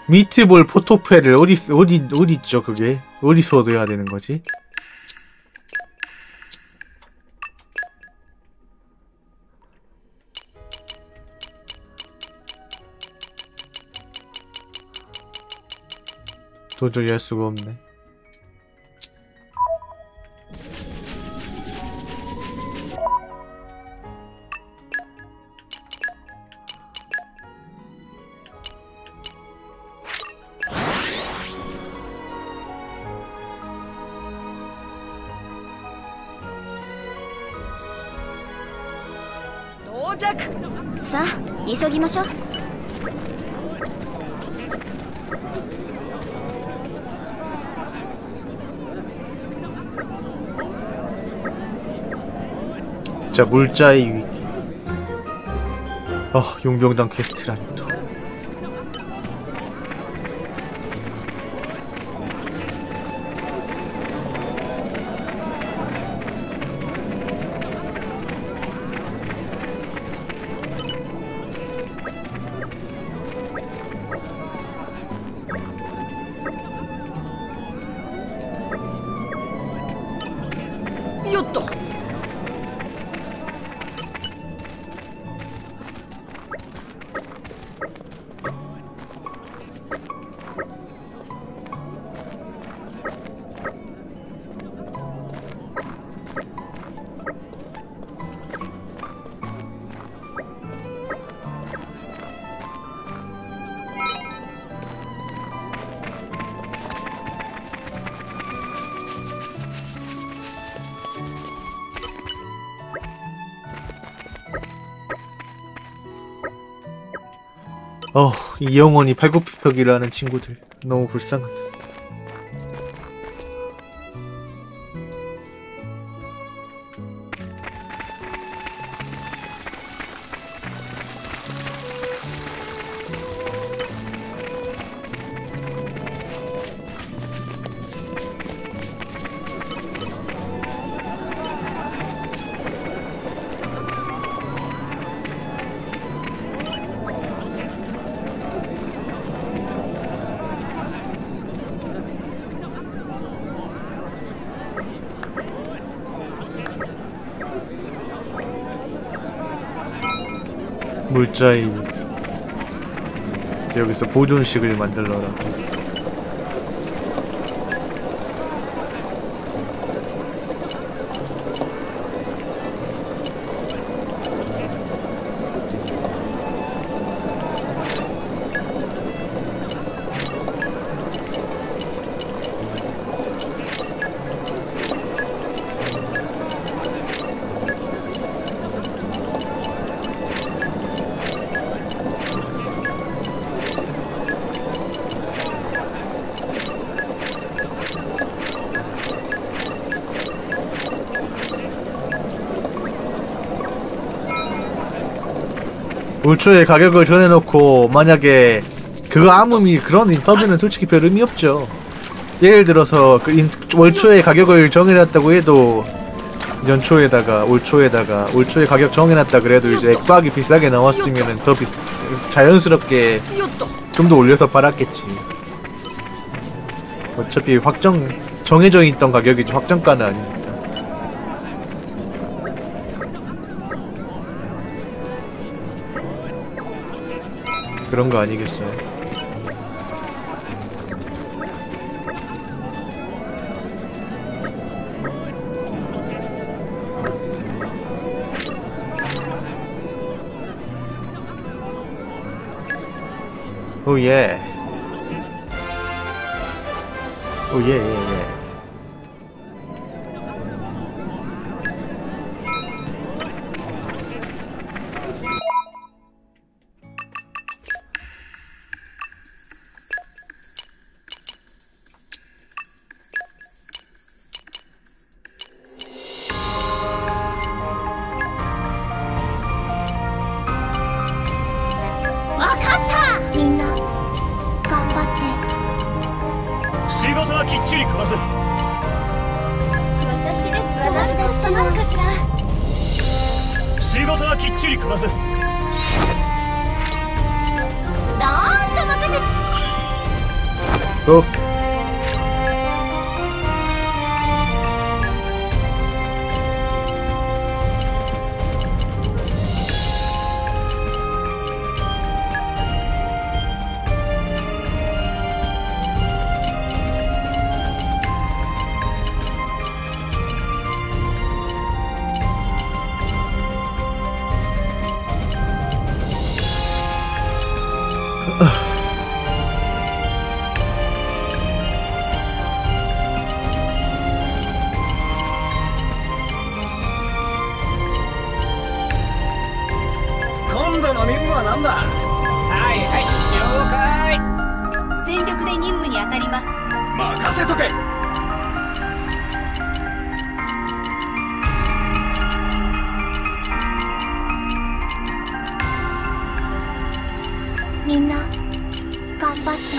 미트볼 포토펠을 어디 있죠 그게? 어디서 얻어야 되는 거지? 도저히 할 수가 없네. 자, 急ぎましょう. 자, 물자의 위기. 용병단 퀘스트라니 또. 이 영혼이 팔굽혀펴기를 친구들 너무 불쌍하다. 물자의 위기. 여기서 보존식을 만들러라고. 올 초에 가격을 정해놓고 만약에 그거 아무미 그런 인터뷰는 솔직히 별 의미 없죠. 예를 들어서 올 초에 가격을 정해놨다고 해도 연초에다가 올 초에 가격 정해놨다 그래도 이제 액박이 비싸게 나왔으면은 더 자연스럽게 좀 더 올려서 팔았겠지. 어차피 정해져 있던 가격이지 확정가는 아니니까. 그런 거 아니겠어요? 오예. 오예예예. 고. みんな頑張って。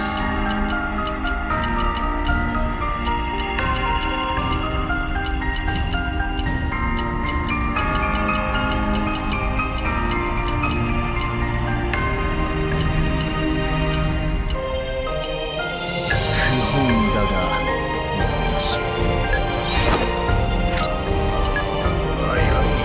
不本意だがよし。おいおい。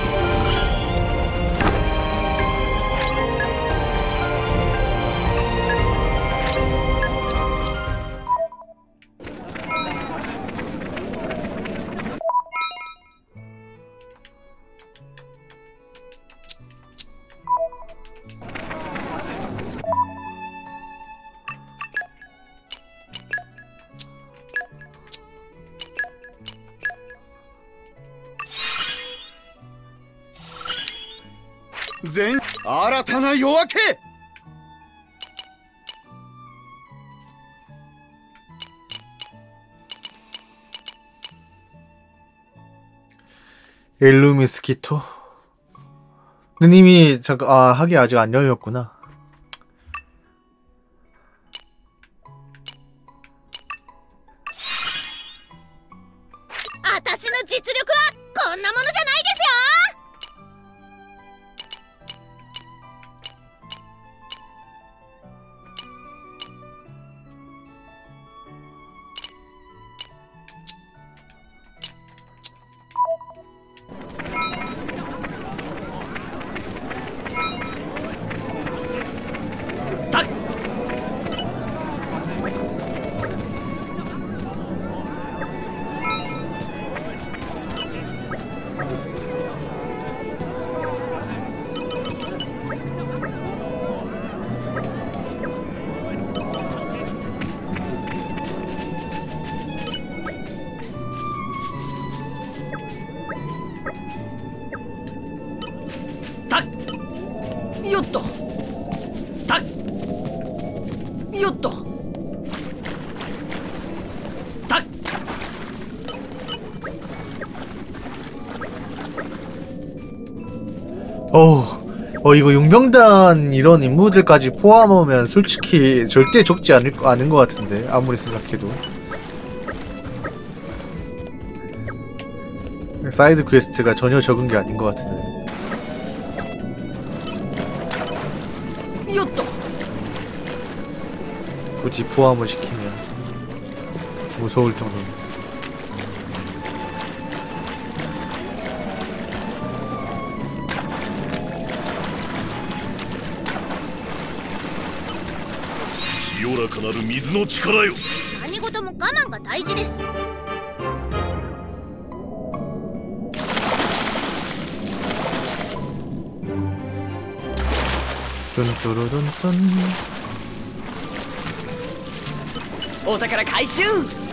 全新たな夜明け。 일루미스키토? 누님이 잠깐 하기 아직 안 열렸구나. 私の実力はこんなものじゃないですよ。 よっとたよっとた 이거 용병단 이런 인물들까지 포함하면 솔직히 절대 적지 않은 것 같은데, 아무리 생각해도. 사이드 퀘스트가 전혀 적은 게 아닌 것 같은데. 굳이 포함을 시키면 무서울 정도는. 何事も我慢が大事です。 뚠뚜루뚠뚠. お宝回収。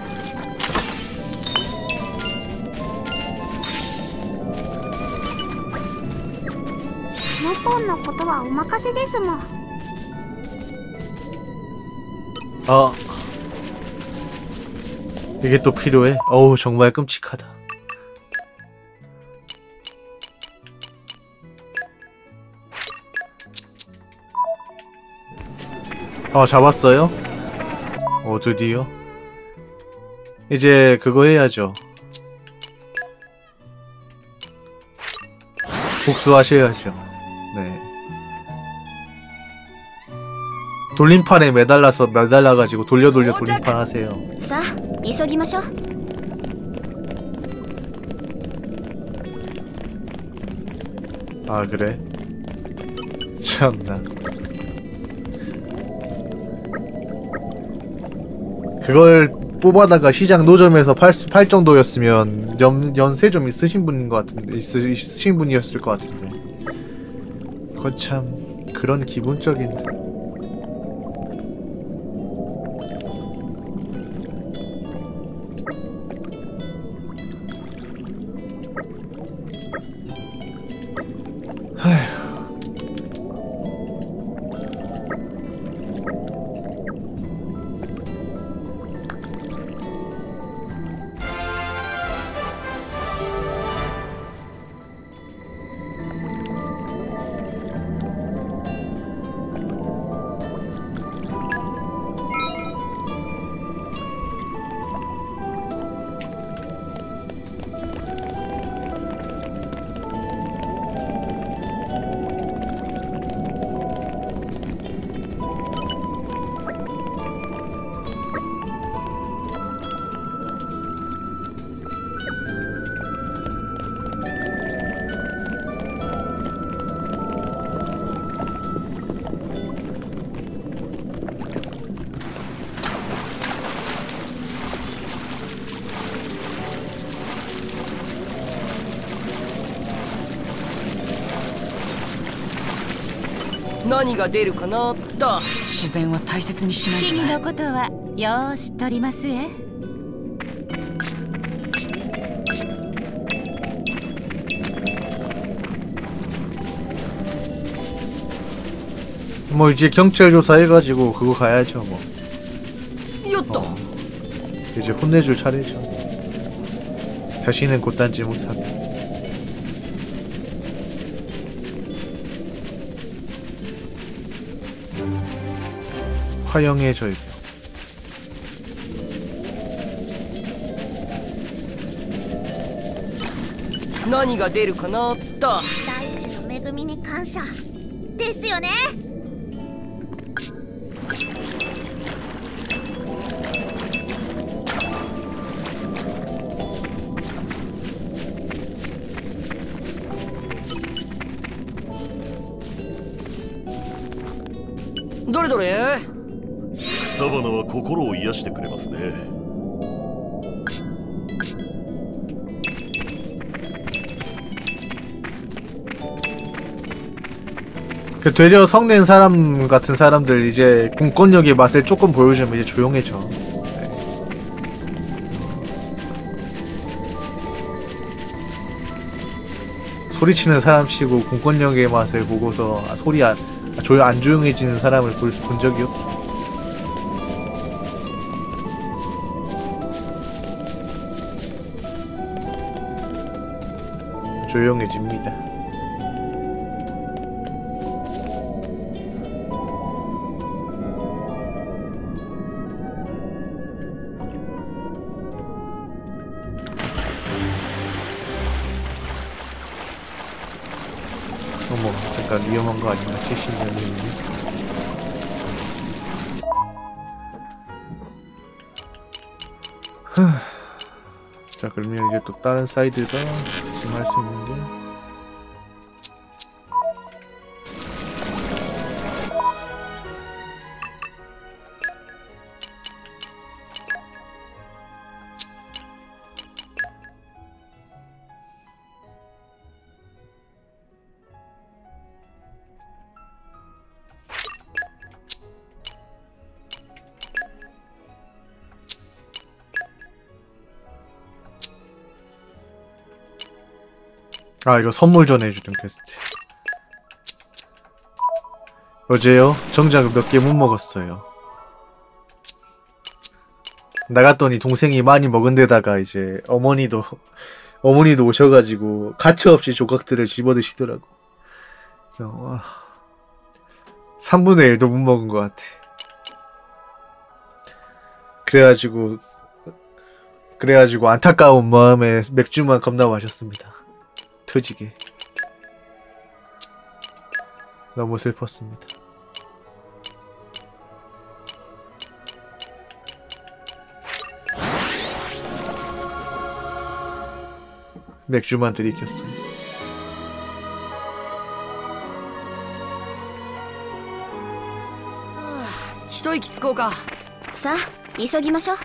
モポンのことはお任せですもん。 이게 또 필요해? 어우, 정말 끔찍하다. 잡았어요? 드디어? 이제 그거 해야죠. 복수하셔야죠. 네. 돌림판에 매달라가지고 돌려 돌림판 하세요. さあ急ぎましょう。 아 그래? 참나. 그걸 뽑아다가 시장 노점에서 팔 정도였으면 연세 좀 있으신 분인 것 같은데, 있으신 분이었을 것 같은데. 그건 참 그런 기본적인. 何が出るかなと。 自然は大切にしないと木々のことはよーしとりますえ。 뭐 이제 경찰 조사 해가지고 그거 가야죠 뭐. よっと。 이제 혼내줄 차례죠. 다시는 곧단지 못하게. 화영의 절벽. 何が出るかなと。 大地の恵みに感謝ですよね。 どれどれ。 草花は心を癒してくれますね。 그 되려 성낸 사람 같은 사람들 이제 공권력의 맛을 조금 보여주면 이제 조용해져. 네. 소리치는 사람 치고 공권력의 맛을 보고서 안 조용해지는 사람을 본 적이 없어. 조용해집니다. 어머, 약간 위험한 거 아닌가? 70년이면. 자, 그러면 이제 또 다른 사이드가 지금 할 수 있는 게 아, 이거 선물 전해주던 퀘스트. 어제요? 정작 몇 개 못 먹었어요. 나갔더니 동생이 많이 먹은 데다가 이제 어머니도 오셔가지고 가차없이 조각들을 집어드시더라고. 3분의 1도 못 먹은 것 같아. 그래가지고 안타까운 마음에 맥주만 겁나 마셨습니다. 터지게. 너무 슬펐습니다. 맥주만 들이켰어. 아, 一息つこうか。 さあ急ぎましょう。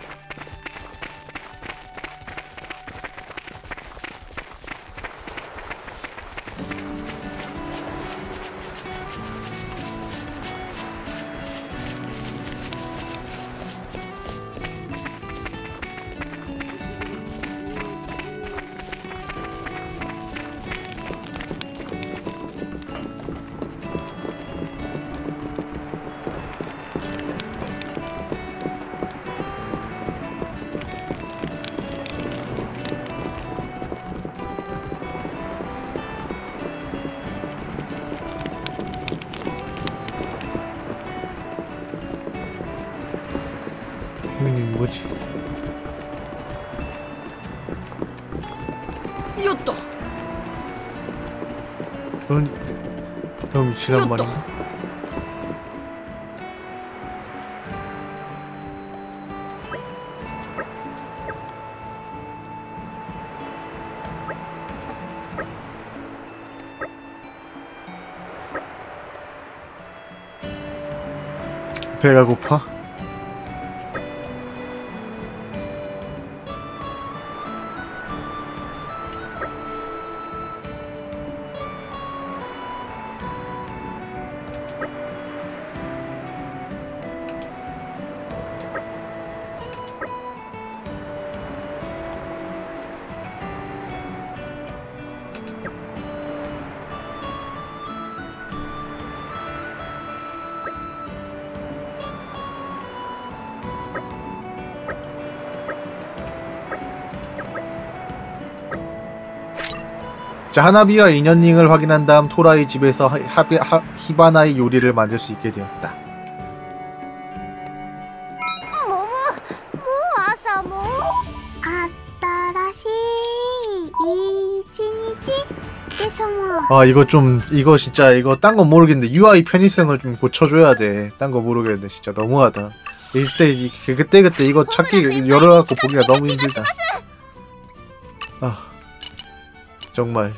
뭐지? よっと。 너무 지난 말인가? 배가 고파? 자, 하나비와 인연링을 확인한 다음 토라의 집에서 히바나의 요리를 만들 수 있게 되었다. もう朝も新しい一日ですもん。 아, 이거 진짜 이거 딴 건 모르겠는데 UI 편의성을 좀 고쳐줘야 돼. 딴 거 모르겠는데 진짜 너무하다. 그때 이거 찾기 열어갖고 보기가 너무 힘들다. 아, 정말.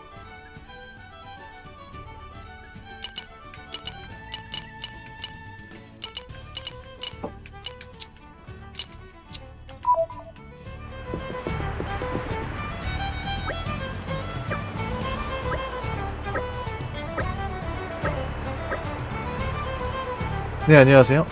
네, 안녕하세요.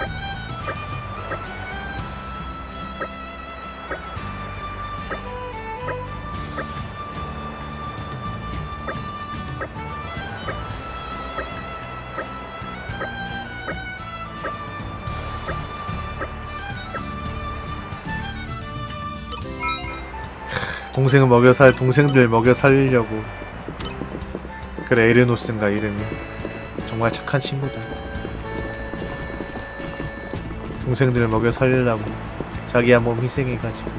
동생들 먹여 살리려고. 그래, 에르노스인가 이름이. 정말 착한 친구다. 동생들 먹여 살리려고 자기야 몸 희생해가지고.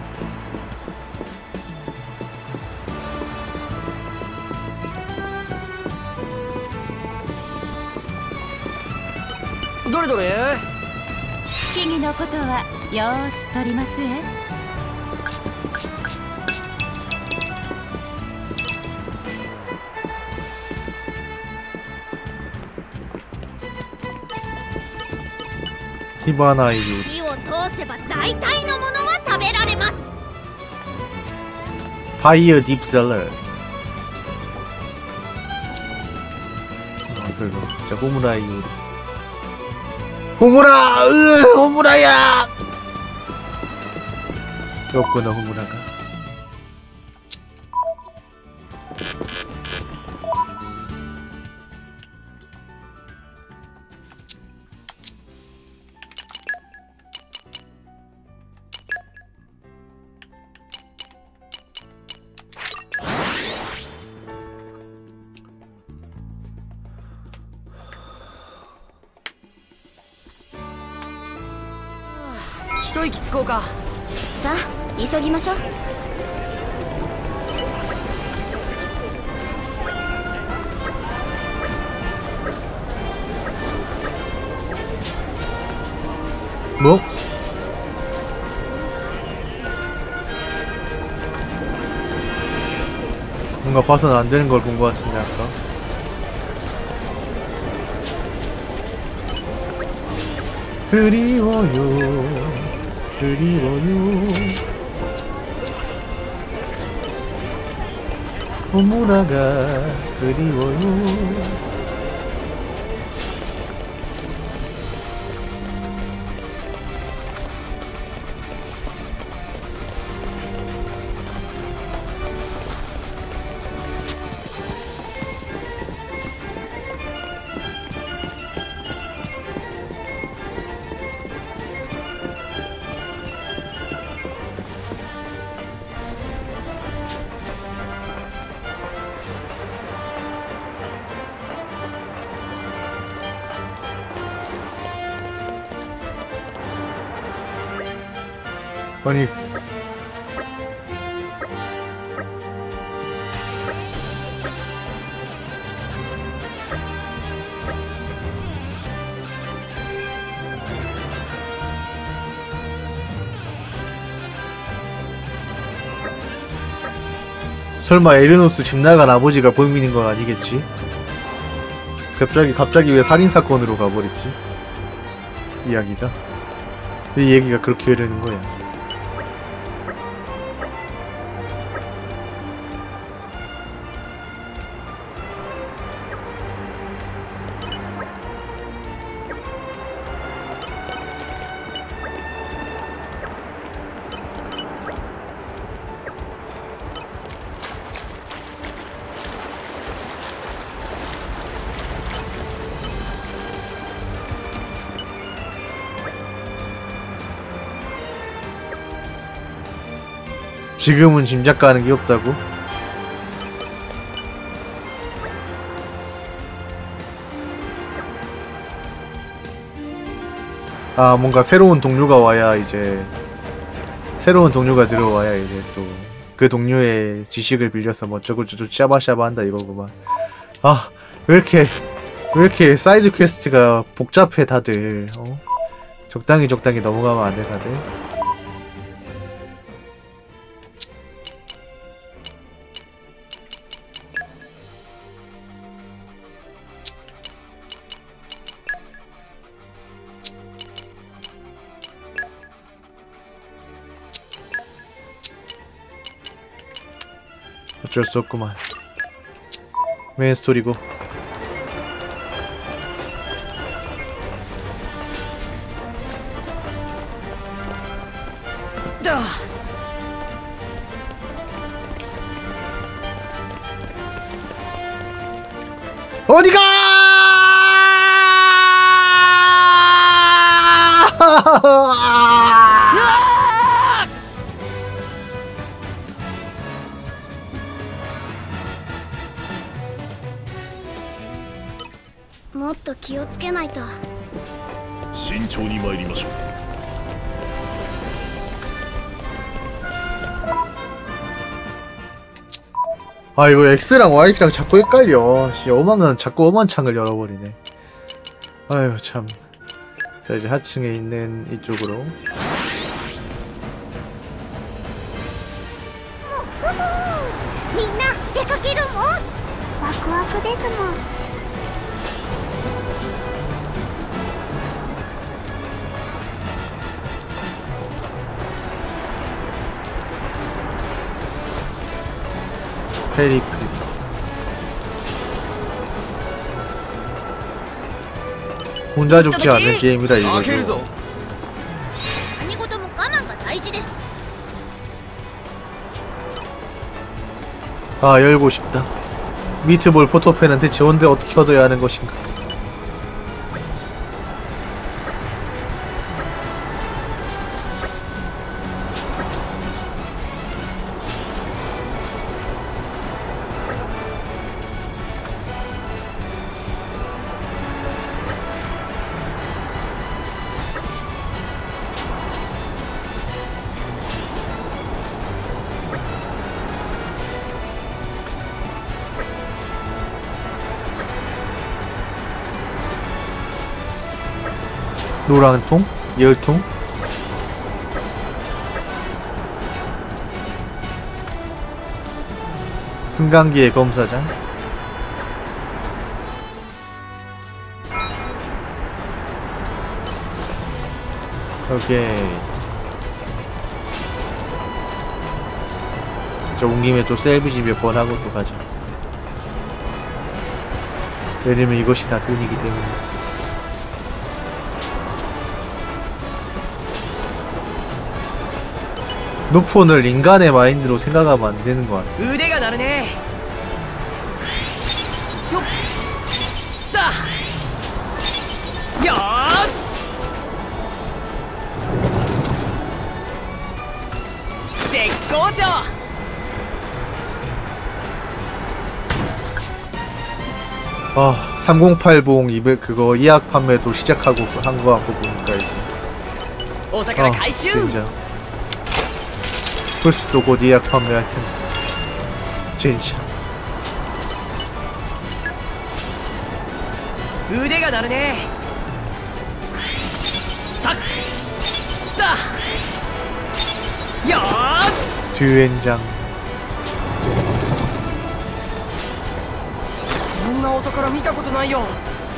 도레도레. 木々のことはよーしとりますえ。 히바나의 요리. 火を通せば大体のものは食べられます。 파이어 딥셀러. 그리고 진짜 호무라의 요리. 호무라! 호무라야! 없구나 호무라가. 아, 一息つこうか。 さあ急ぎましょう。 뭐? 뭔가 봐서는 안 되는 걸 본 것 같은데 아까. 그리워요, 그리워요. 오무라가 그리워요. 아니 설마 에르노스 집 나간 아버지가 범인인 건 아니겠지? 갑자기 왜 살인사건으로 가버렸지? 이야기가? 이 얘기가 그렇게 흐르는 거야. 지금은 짐작 가는 게 없다고? 아, 뭔가 새로운 동료가 와야 이제 새로운 동료가 들어와야 이제 또 그 동료의 지식을 빌려서 뭐 어쩌고저쩌고 샤바샤바 한다 이거구만. 아, 왜 이렇게 사이드 퀘스트가 복잡해 다들. 적당히 넘어가면 안 돼 다들. 어쩔 수 없구만. 메인 스토리고. 어디가! もっと気をつけないと。 慎重に参りましょう。 아, 이거 X랑 Y랑 자꾸 헷갈려. 씨, 자꾸 엄한 창을 열어버리네. 아유, 참. 자, 이제 하층에 있는 이쪽으로. みんな出かけるもん。ワクワクですもん。 페리클. 혼자 죽지 않는 게임이라 이거죠. 何事も我慢が大事です。 아, 열고 싶다. 미트볼 포토펜은 대체 언제 어떻게 얻어야 하는 것인가? 노란 통? 열통? 승강기의 검사장. 오케이. 저 온 김에 또 셀비지 몇 번 하고 또 가자. 왜냐면 이것이 다 돈이기 때문에. 노폰을 인간의 마인드로 생각하면 안 되는 것 같아. 腕が鳴るね。よっだ。よーし。絶好調。 아, 308봉 200 그거 예약 판매도 시작하고 한 거 같고 보니까 이제. お宝回収。 진짜. 플스도 곧 예약 판매할 텐데. 진짜. 腕が鳴るね。たっだ。よーし。 주엔장. こんなお宝見たことないよ。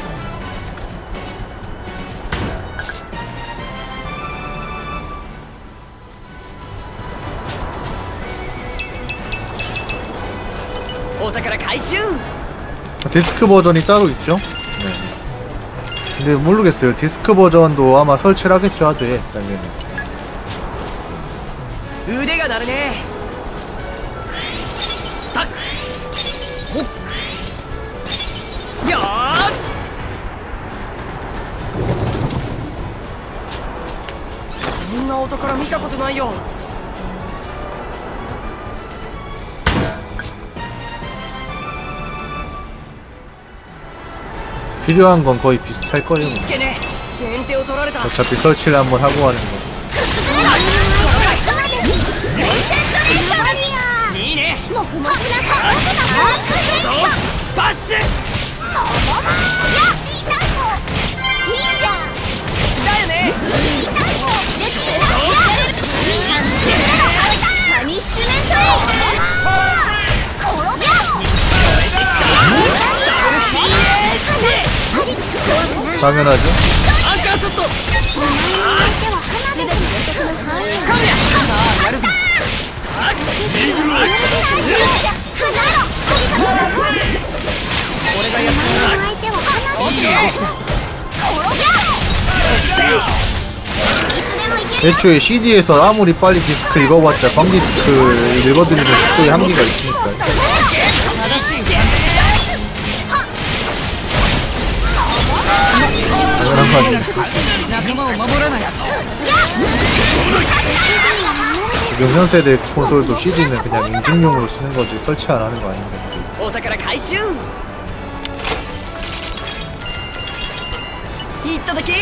お宝回収。 디스크 버전이 따로 있죠? 네. 근데 모르겠어요. 디스크 버전도 아마 설치를 하겠죠, 하드에. 당연히. 腕が鳴るね。たっほっよーし。こんなお宝見たことないよ。 필요한 건 거의 비슷할 거예요. いけね。先手を取られた。 어차피 설치를 한번 하고 하는 거. いいね。 もふもふな顔バッシュ。 いや痛い子いいじゃんだよね。 痛い子ですパニッシュメント転びろ 당연하죠. アンカーショット。やるぞ。俺がやった。 애초에 CD에서 아무리 빨리 디스크 읽어봤자 광디스크 읽어드리는 속도에 한계가 있으니까. 당연한 거 아니에요. 仲間を守らない。 지금 현 세대 콘솔도 CD는 그냥 인증용으로 쓰는 거지 설치 안 하는 거 아닌가. お宝回収。いっただき。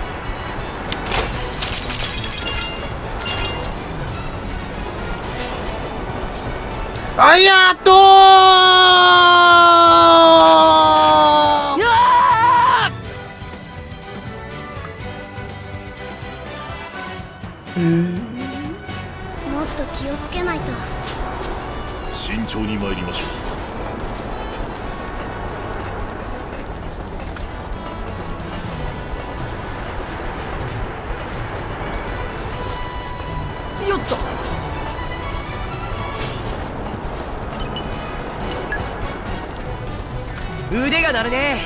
아야 또! うわもっと気をつけないと慎重に参りましょーよっと。腕が鳴るね。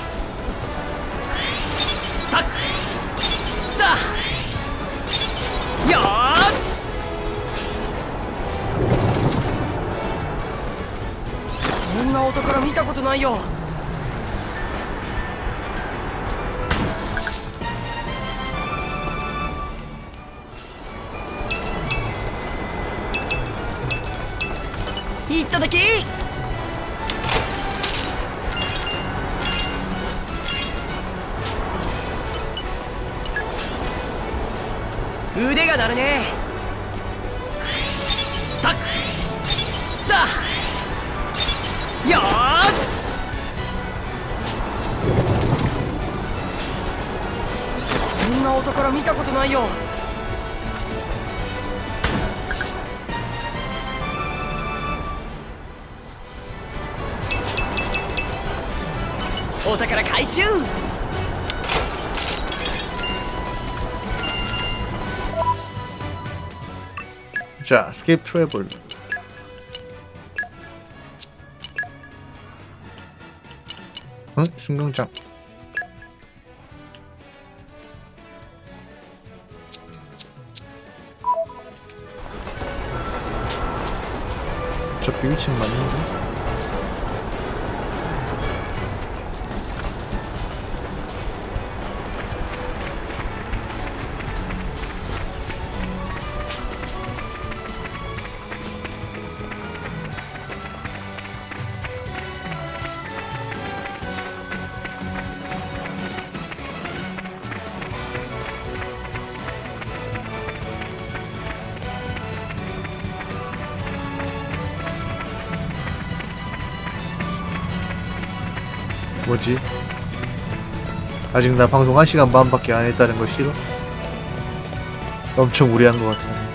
たっだ。よーし。こんなお宝見たことないよ。いっただき。腕が鳴るね。たっだ。よーし。こんなお宝見たことないよ。 お宝回収。 자, 스케이프 트래블. 응? 승강장. 어차피 위치는 맞는데? 뭐지? 아직 나 방송 1시간 반밖에 안 했다는 거 싫어? 엄청 무리한 것 같은데.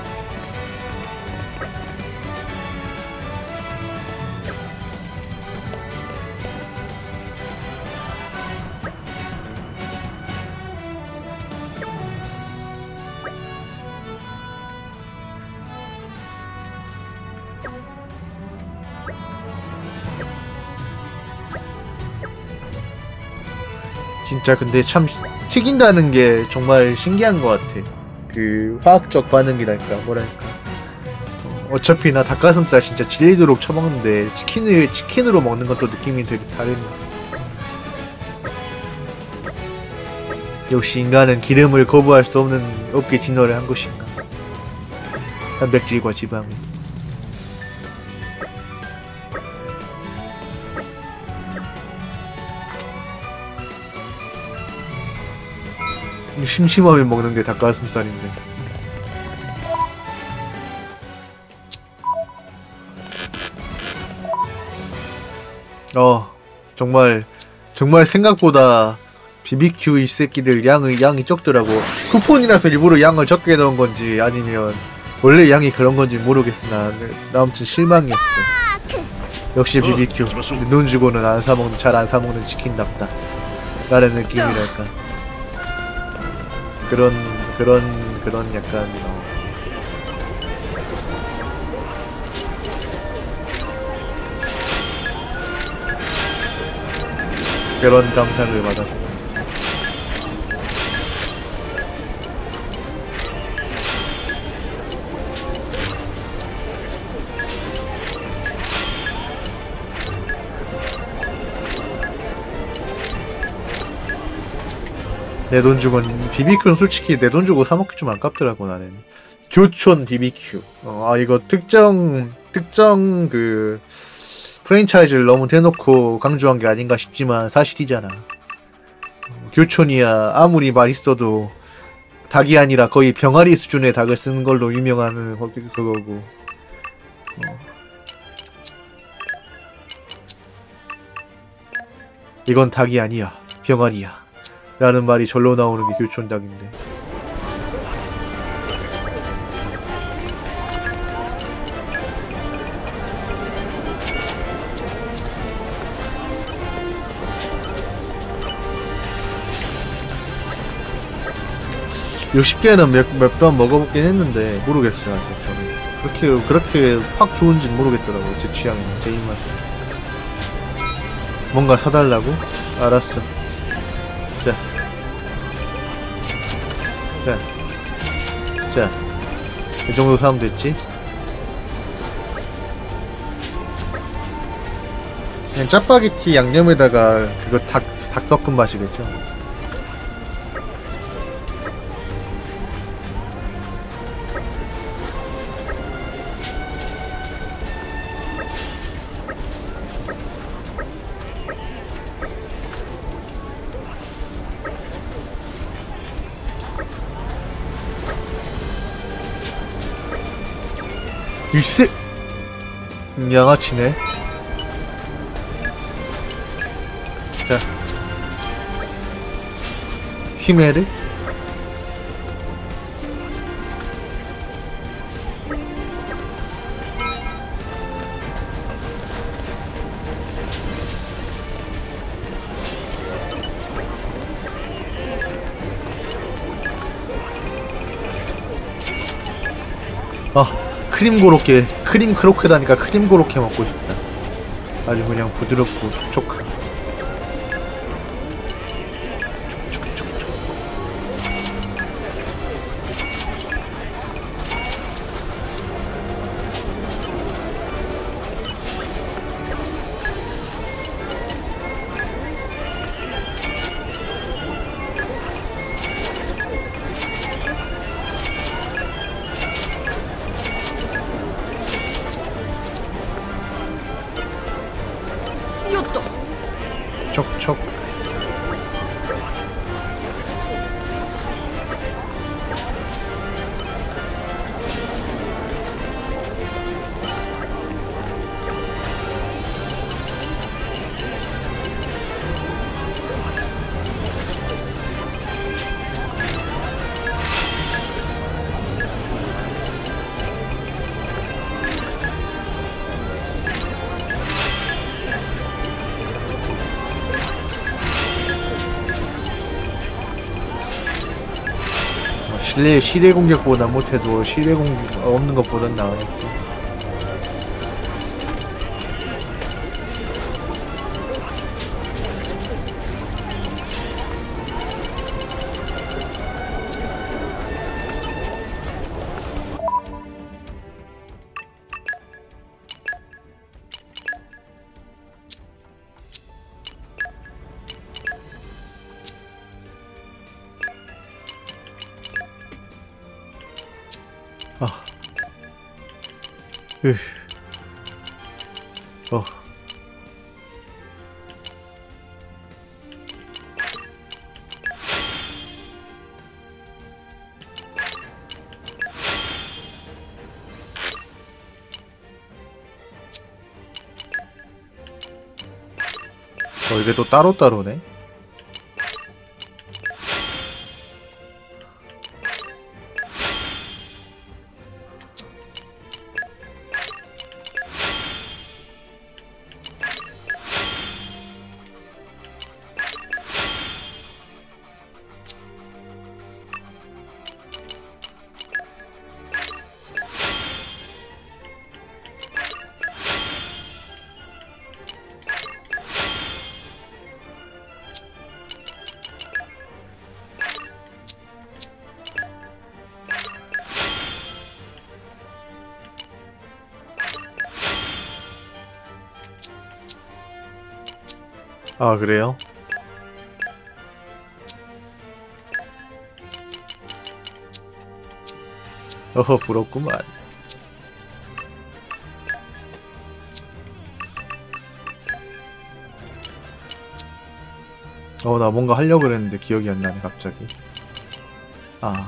진짜 근데 참 튀긴다는 게 정말 신기한 것 같아. 그 화학적 반응이랄까 뭐랄까. 어차피 나 닭가슴살 진짜 질리도록 처먹는데 치킨으로 먹는 건 또 느낌이 되게 다르네. 역시 인간은 기름을 거부할 수 없게 진화를 한 것인가. 단백질과 지방을. 심심하면 먹는 게 닭가슴살인데. 정말 생각보다 BBQ 이 새끼들 양이 적더라고. 쿠폰이라서 일부러 양을 적게 넣은 건지 아니면 원래 양이 그런 건지 모르겠으나 나 아무튼 실망이었어. 역시 BBQ 눈 주고는 잘 안 사먹는 치킨답다 라는 느낌이랄까. 그런 약간 그런 감상을 받았어. 내 돈 주고는 BBQ는 솔직히 내 돈 주고 사 먹기 좀 아깝더라고 나는. 교촌 BBQ. 이거 특정 그 프랜차이즈를 너무 대놓고 강조한 게 아닌가 싶지만 사실이잖아. 교촌이야 아무리 맛있어도 닭이 아니라 거의 병아리 수준의 닭을 쓰는 걸로 유명한 그거고. 이건 닭이 아니야 병아리야 라는 말이 절로 나오는 게 교촌닭인데. 몇십 개는 몇 번 먹어보긴 했는데 모르겠어요 아직 저는. 그렇게 확 좋은지는 모르겠더라고요. 제 취향에는, 제 입맛에. 뭔가 사달라고? 알았어. 자, 이 정도 사면 됐지? 그냥 짜파게티 양념에다가 그거 닭 섞은 맛이겠죠? 일세 양아치네. 자, 티메르. 아, 크림 고로케, 크림 크로켓하니까 크림 고로케 먹고 싶다. 아주 그냥 부드럽고 촉촉한. 촉촉촉촉. 촉촉. 실내 공격보다 못해도 실내 공격 없는 것보단 나으니까. 어. 이게 또 따로따로네. 아, 그래요? 어허, 부럽구만. 나 뭔가 하려고 그랬는데 기억이 안 나네, 갑자기. 아.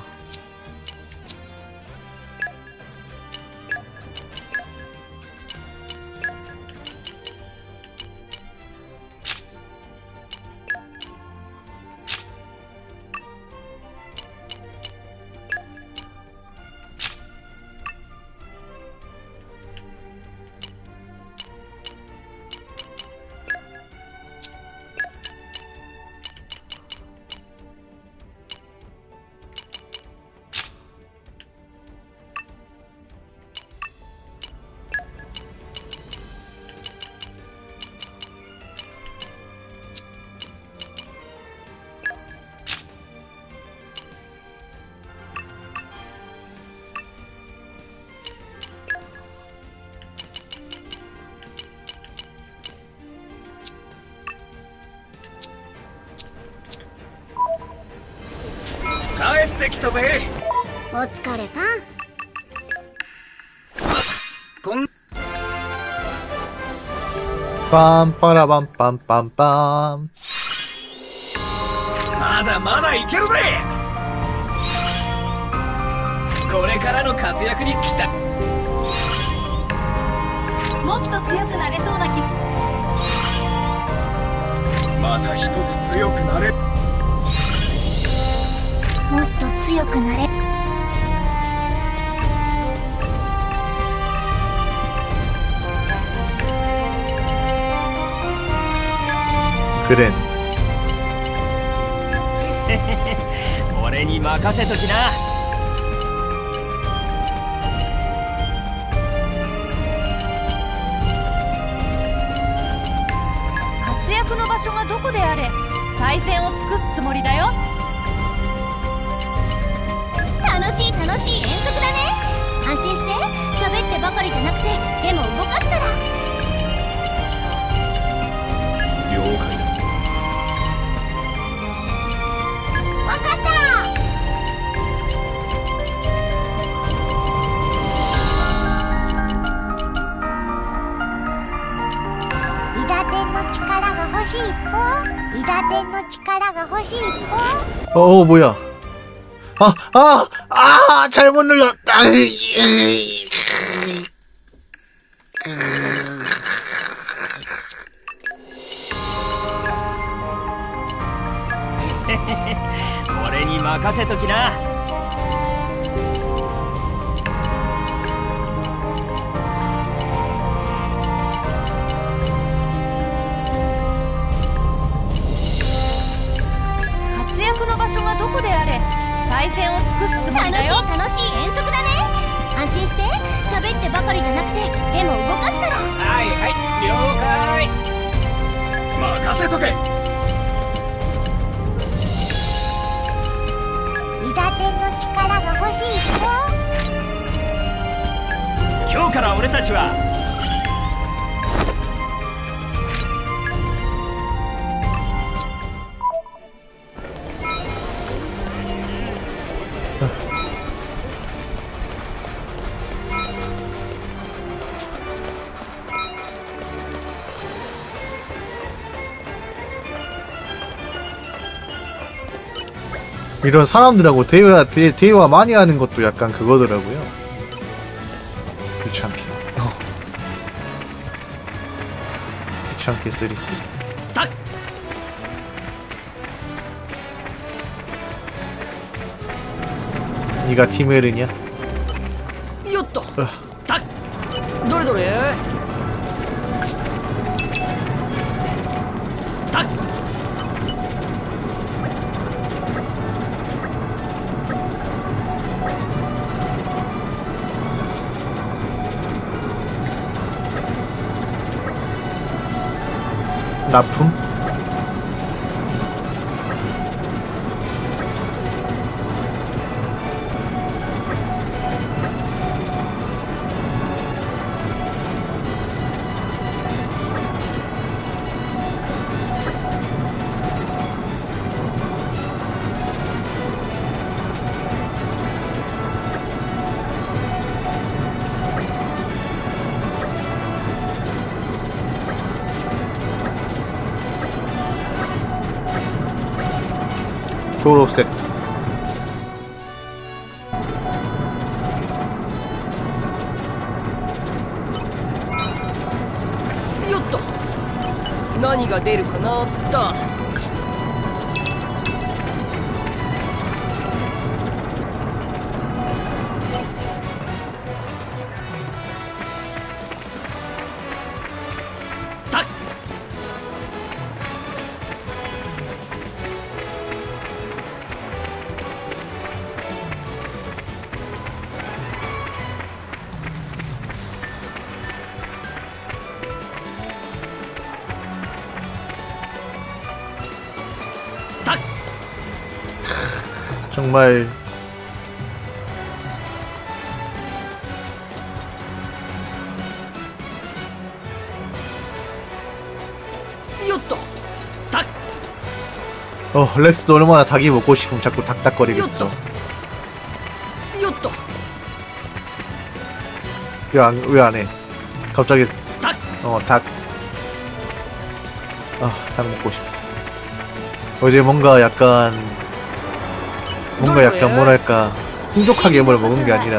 お疲れさん。 빰빠라밤빰빰빰. まだまだいけるぜ。これからの活躍に期待。 もっと強くなれそうな気。 また一つ強くなれ。 もっと強くなれ。 그랜. 俺に任せときな。 場所がどこであれ最善を尽くすつもりだよ。 楽しい遠足だね。安心して喋ってばかりじゃなくて手も動かすから。 了解だ。 わかった。伊達の力が欲しいっぽ。伊達の力が欲しいっぽ。 뭐야. 잘못 눌렀다. 俺に任せときな。 活躍の場所がどこであれ最善を尽くすつもりだよ。 楽しい遠足だね。安心して喋ってばかりじゃなくて手も動かすから。 はいはい、了解。任せとけ。 伊達の力が欲しいっぽ。 今日から俺たちは 이런 사람들하고 대화 많이 하는 것도 약간 그거더라고요. 귀찮게. 귀찮게 쓰리쓰리. 딱! 네가 티메르냐? よっと。たっ。どれどれ。たっ。 납품? 초록색. 요또. 何が出るかなった 정말 렉스도 얼마나 닭이 먹고 싶으면 자꾸 닭닭거리겠어. 왜 안 해? 갑자기 닭. 닭 먹고 싶다. 어제 뭔가 약간 뭐랄까 풍족하게 뭘 먹은 게 아니라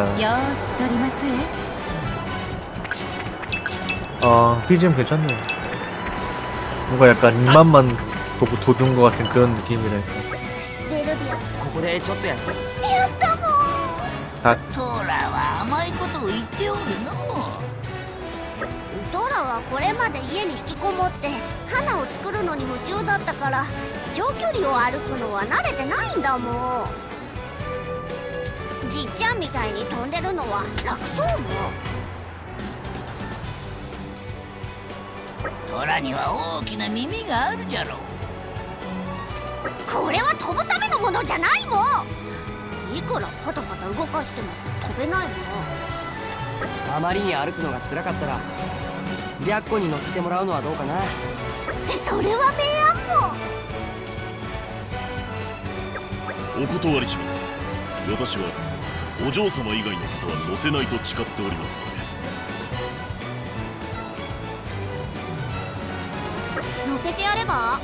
BGM 괜찮네. 뭔가 약간 입맛만 돋은 것 같은 그런 느낌이랄까. ここでちょっと休む。 やったの。 トラは甘いことを言っておるの。 トラはこれまで家に引きこもって花を作るのに夢中だったから長距離を歩くのは慣れてないんだもん。じっちゃんみたいに飛んでるのは楽そうもん。 トラには大きな耳があるじゃろう。 これは飛ぶためのものじゃないもん。いくらパタパタ動かしても飛べないもん。 あまりに歩くのが辛かったら白虎に乗せてもらうのはどうかな。 それは明暗も。 お断りします。私はお嬢様以外の方は乗せないと誓っておりますので。 乗せてやれば。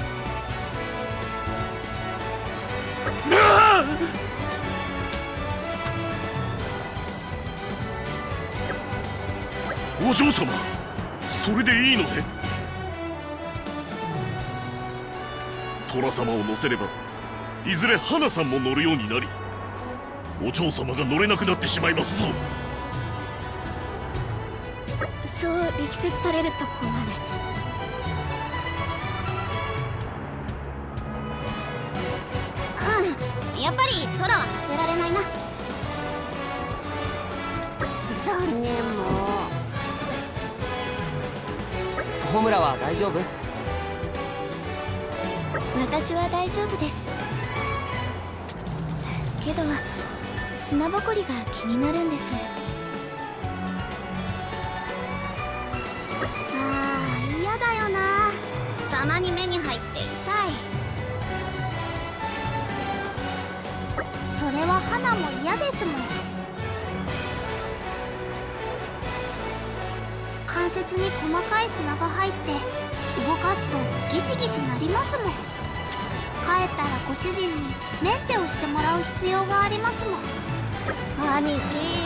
お嬢様、それでいいので。虎様を乗せればいずれ花さんも乗るようになり、お嬢様が乗れなくなってしまいますぞ。 そう力説されると困る。やっぱりトラは乗せられないな。残念もホムラは大丈夫？ 私は大丈夫ですけど、砂ぼこりが気になるんです。嫌だよな。たまに目に入って痛い。それは花も嫌ですもん。関節に細かい砂が入って動かすとギシギシなりますもん。帰ったらご主人にメンテをしてもらう必要がありますもん。兄貴、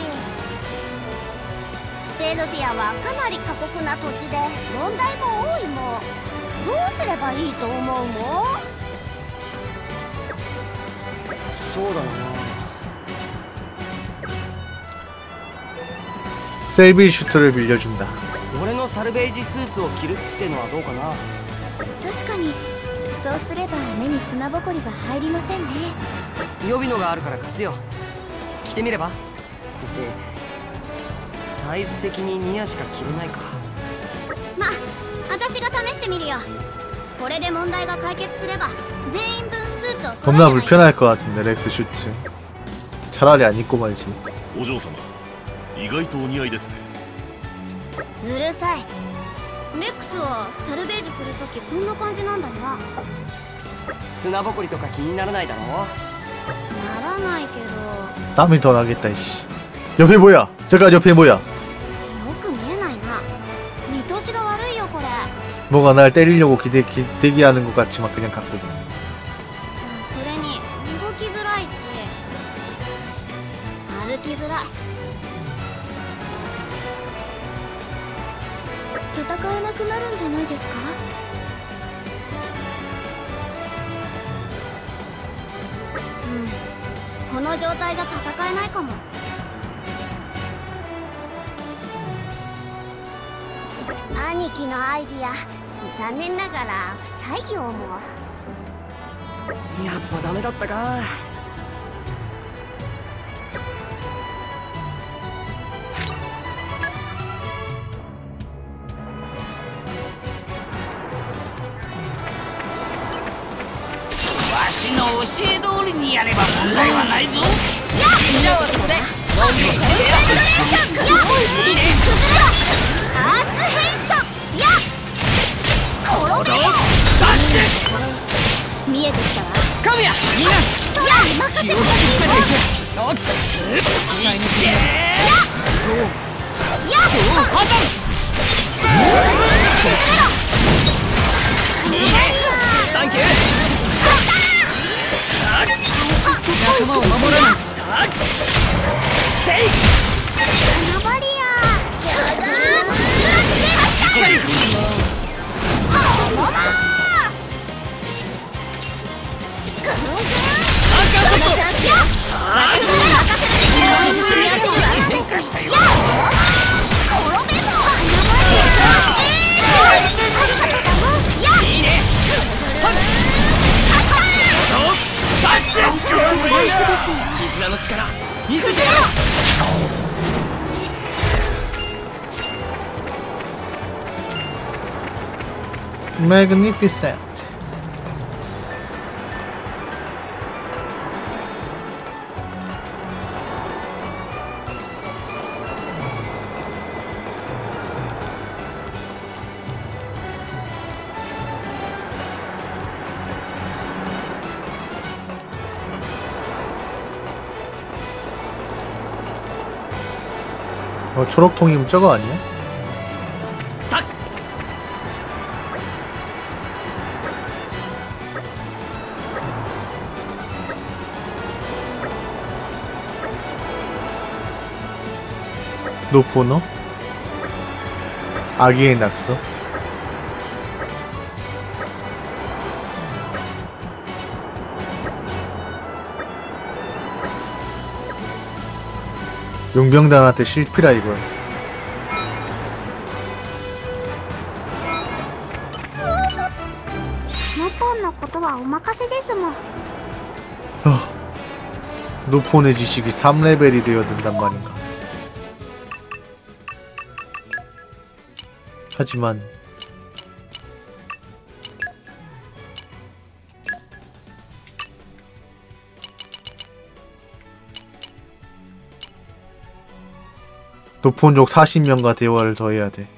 スペルディアはかなり過酷な土地で問題も多いもん。どうすればいいと思うもん？ そうだな。 셀비슈트를빌려준다。 俺のサルベージスーツを着るってのはどうかな。 確かにそうすれば目に砂ぼこりが入りませんね。 予備のがあるから貸すよ。着てみれば。で、サイズ的にニアしか着れないか。 まあ私が試してみるよ。これで問題が解決すれば全員分スーツを揃え 겁나 ればいい。 불편할 것 같은데 렉스 슈트. 차라리 안 입고 말지. お嬢様、意外とお似合いですね。 うるさい。レックスはサルベージするときこんな感じなんだな。 砂ぼこりとか気にならないだろ。 ならないけど。 땀이 더 나겠다 이씨. 옆에 뭐야? 잠깐 옆에 뭐야? よく見えないな。見通しが悪いよこれ。 뭐가 날 때리려고 대기하는 것 같지만 그냥 갔거든. それに動きづらいし歩きづらい。戦えなくなるんじゃないですか？この状態じゃ戦えないかも。兄貴のアイディア残念ながら不採用も。 やっぱダメだったか。 わしの教え通りにやれば問題はないぞ。 じゃあここでのんびりしてや。いいね。 アーツヘイスト。やっ転べよ。見えてきたわ。 カムヤみんなやっ任せて。 気を引き締めていけ。おっ期待にしてややっ超破綻。いいね。サンキュー。仲間を守らない。せい。 ナバリア。 しっかり。絆の力見せてやろう。 Magnificent. 초록통이면 저거 아니야? 노포너? 아기의 낙서? 용병단한테 실피라 이걸. ノポンのことはお任せですもん。 노폰의 지식이 3레벨이 되어든단 말인가. 하지만 노폰족 40명과 대화를 더 해야 돼.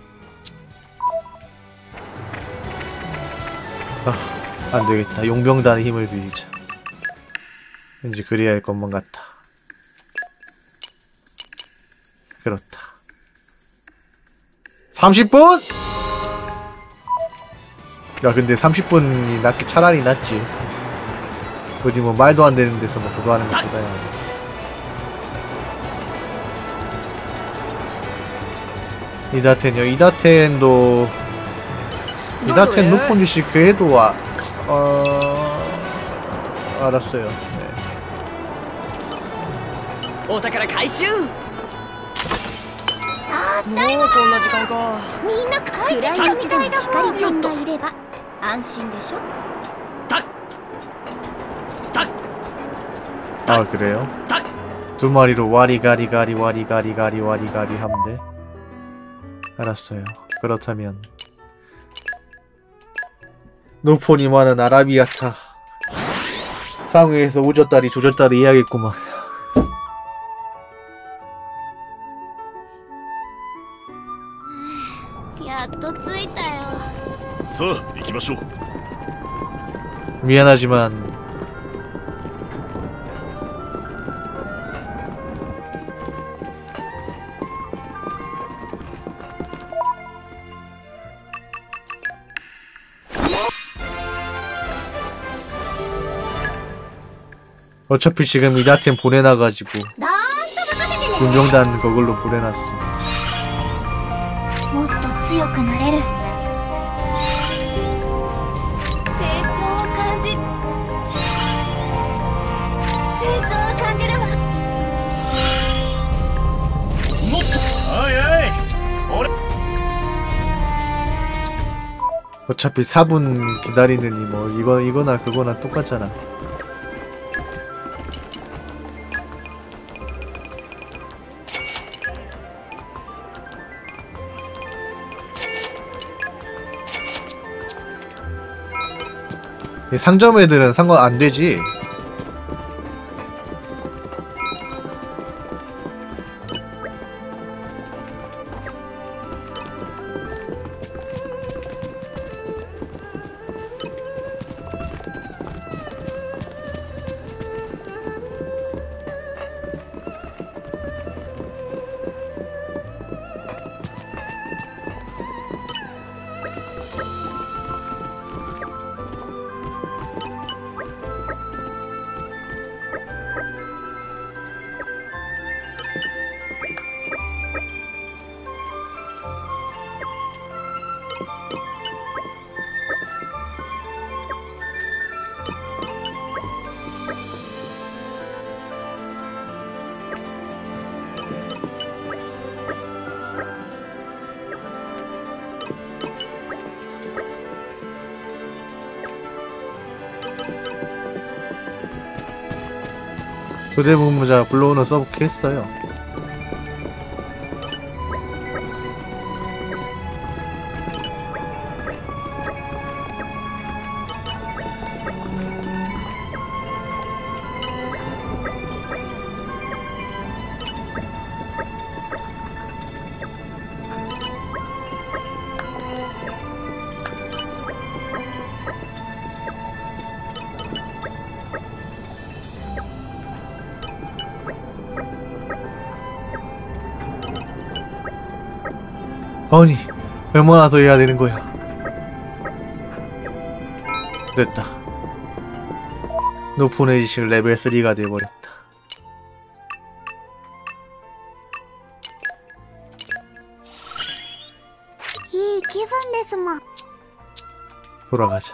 안 되겠다. 용병단의 힘을 빌리자. 왠지 그래야 할 것만 같아. 그렇다. 30분? 야, 근데 30분이 낫게 차라리 낫지. 어디 뭐 말도 안 되는 데서 뭐 그거 하는 것보다야. 이다텐요. 이다텐도 이다텐 노폰 주식 그래도 알았어요. 네. お宝回収。もうたこんな時間か。 みんな帰ってきたみたいだもん。ちゃんがいれば安心でしょ。 아 그래요? 두 마리로 와리가리가리 와리가리가리 와리가리 하면 돼? 알았어요. 그렇다면 노폰이 많은 아라비아타 상위에서 우젓다리 조젓다리 해야겠구만. やっと着いたよ。 さあ行きましょう。 미안하지만 어차피 지금 이다텐 보내놔가지고 どーんと任せてね。 운명단 그걸로 보내놨어. もっと強くなれる。成長を感じる。成長を感じるわ。 もっとおいおい俺 어차피 4분 기다리느니 뭐 이거나 그거나 똑같잖아. 상점 애들은 상관 안 되지. 교대 본부자 불러오는 서브키 했어요. 아니, 얼마나 더 해야 되는 거야? 됐다. 높은 의식 레벨 3가 되어버렸다. 이 기분ですもん。 돌아가자.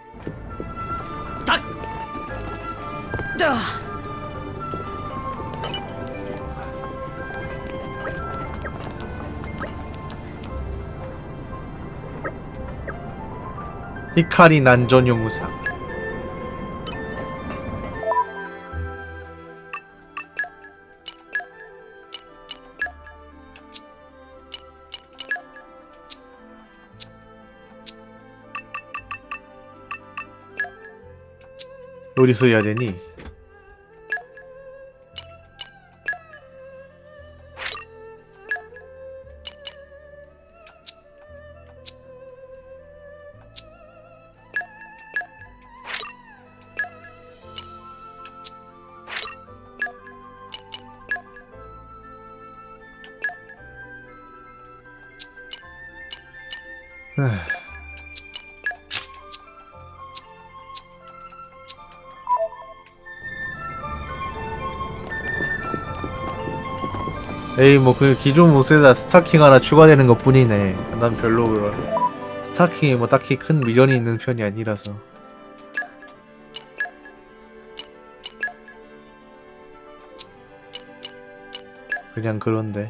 히카리 난전용 무상. 어디서 해야 되니? 에이 뭐 그 기존 모드에다 스타킹 하나 추가되는 것 뿐이네. 난 별로 그런 스타킹이 뭐 딱히 큰 미련이 있는 편이 아니라서. 그냥 그런데.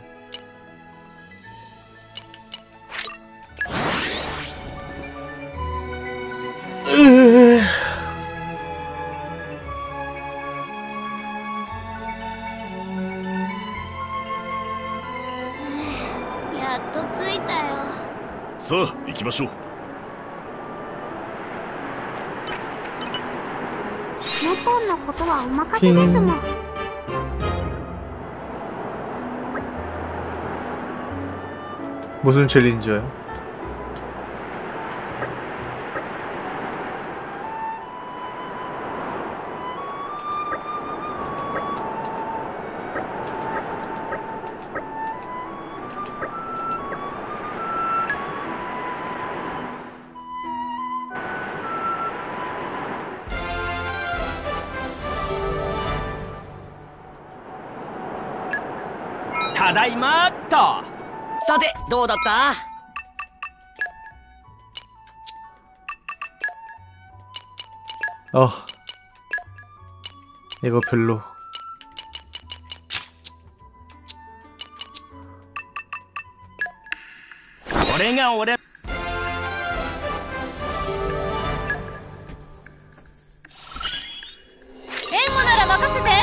やっと着いたよ。 さあ行きましょう。 ノポンのことはお任せですもん。 무슨 챌린저요? ただいまっと。さてどうだった？ 이거 별로. 俺が俺。 援護なら任せて。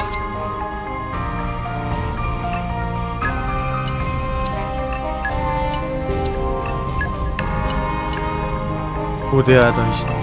고대하던 신지.